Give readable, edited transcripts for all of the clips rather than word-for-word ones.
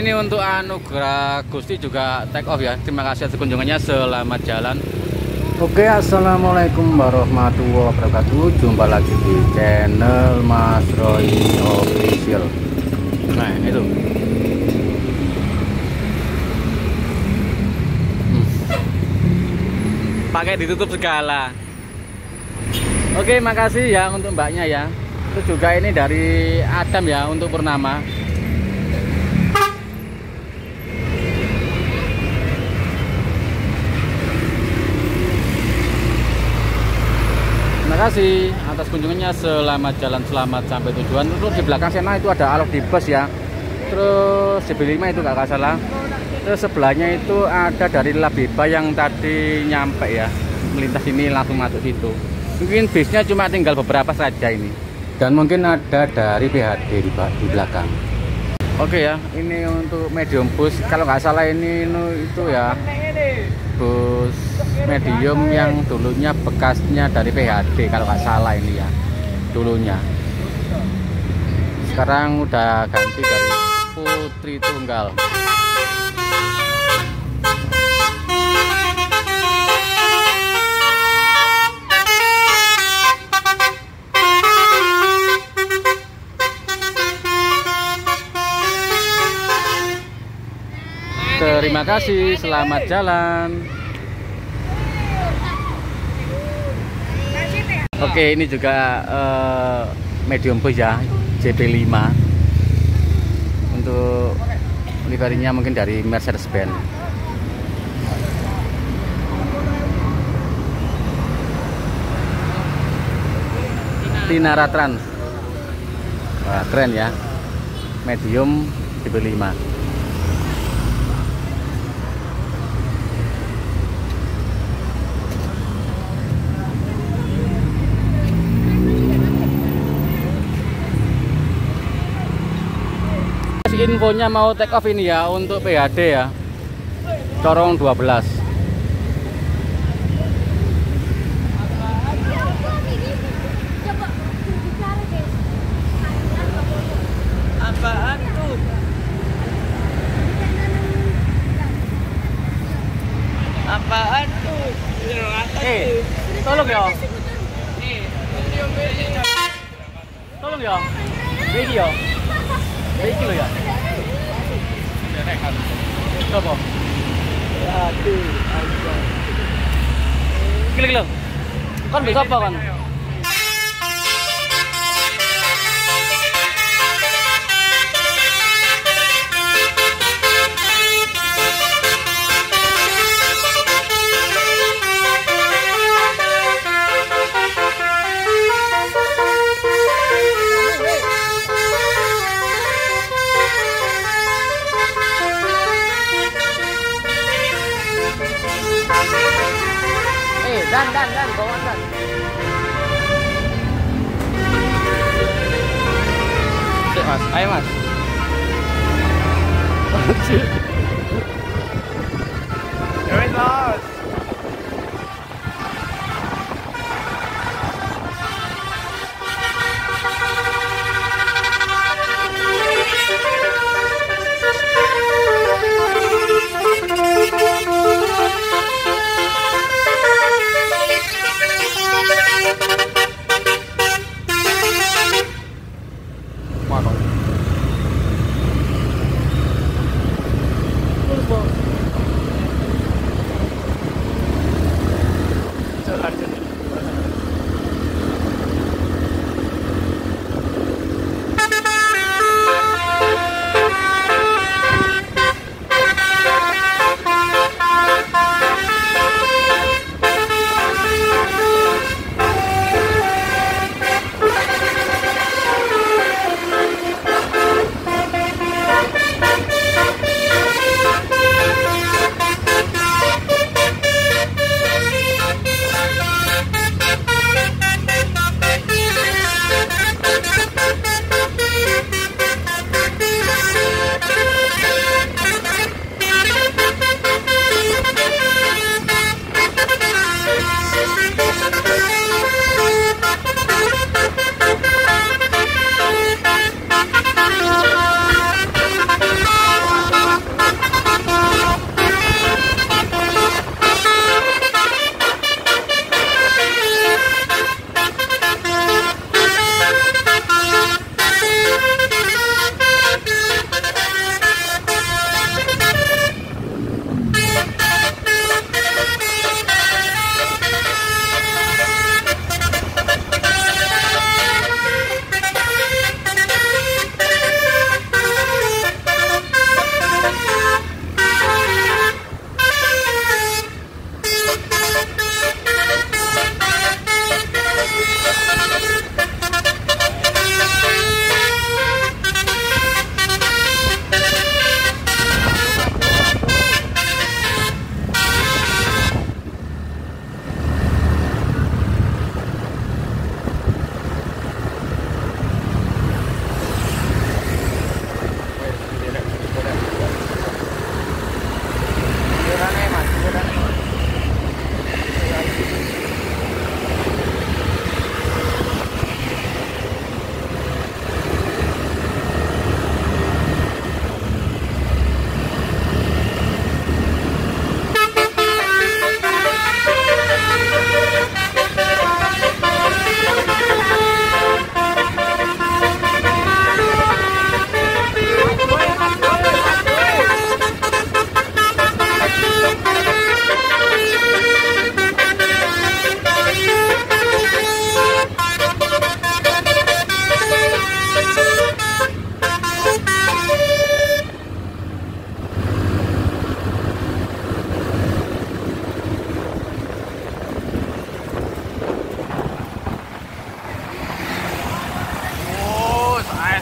Ini untuk Anugerah Gusti juga take off ya. Terima kasih atas kunjungannya. Selamat jalan. Oke, assalamualaikum warahmatullahi wabarakatuh. Jumpa lagi di channel Mas Roy Official. Nah itu pakai ditutup segala. Oke, makasih ya untuk mbaknya ya. Itu juga ini dari Adam ya untuk Purnama. Terima kasih atas kunjungannya. Selamat jalan, selamat sampai tujuan. Terus di belakang sana itu ada Alok di bus ya. Terus CB5 itu gak salah. Terus sebelahnya itu ada dari Labeba yang tadi nyampe ya, melintas ini langsung masuk situ. Mungkin bisnya cuma tinggal beberapa saja ini. Dan mungkin ada dari PHD di belakang. Oke ya, ini untuk medium bus. Kalau nggak salah ini itu ya bus medium yang dulunya bekasnya dari PHD. Kalau nggak salah ini ya dulunya. Sekarang udah ganti dari Putri Tunggal. Terima kasih, selamat jalan. Oke, ini juga medium bus ya, JP5. Untuk liverinya mungkin dari Mercedes-Benz. Tinara Trans. Wah, keren ya. Medium JP5. Infonya mau take off ini ya untuk PHD ya, Corong 12. Apaan tuh? Apaan tuh? Tolong ya. Tolong ya. Video. Iki lo ya. Coba. Aduh, aduh. Klik lo. Kan bisa apa kan? Dan, bawa dan. Cek mas, ayo mas. You're lost.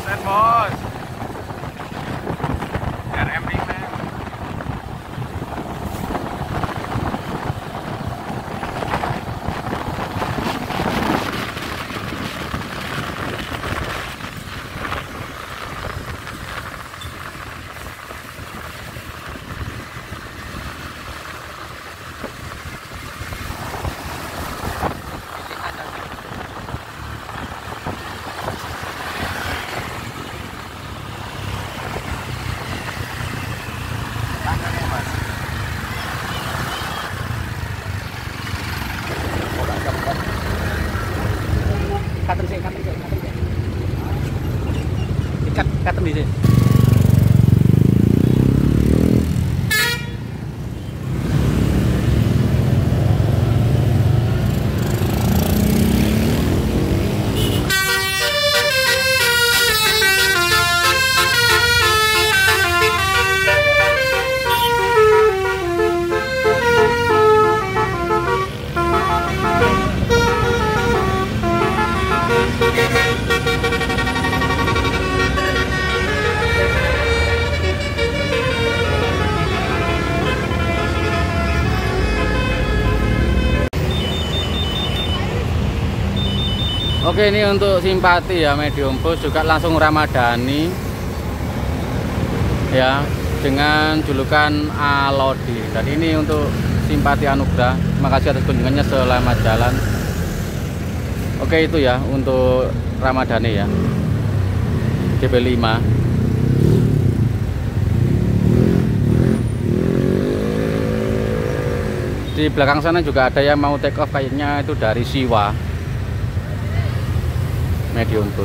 Geser bos. RM Ringman. Katen di sini. Oke, ini untuk simpati ya, medium bus juga langsung Ramadhani ya, dengan julukan Alodi. Dan ini untuk simpati anugerah. Terima kasih atas kunjungannya, selamat jalan. Oke, itu ya untuk Ramadhani ya, DB5. Di belakang sana juga ada yang mau take off, kayaknya itu dari Siwa medium bus.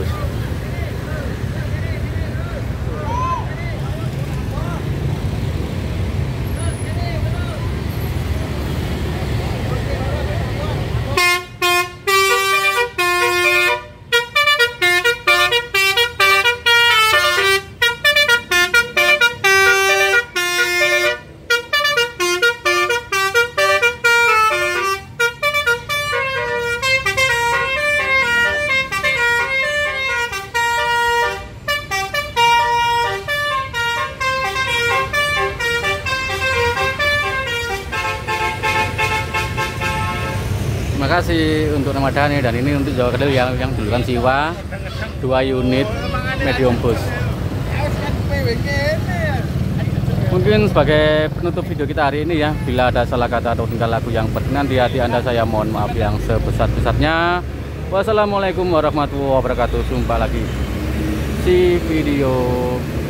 Terima kasih untuk Ramadhani, dan ini untuk Jawa Kedel yang julukan Siwa 2 unit medium bus. Mungkin sebagai penutup video kita hari ini ya, bila ada salah kata atau tingkah laku yang berkenan di hati Anda, saya mohon maaf yang sebesar-besarnya. Wassalamualaikum warahmatullahi wabarakatuh. Jumpa lagi di video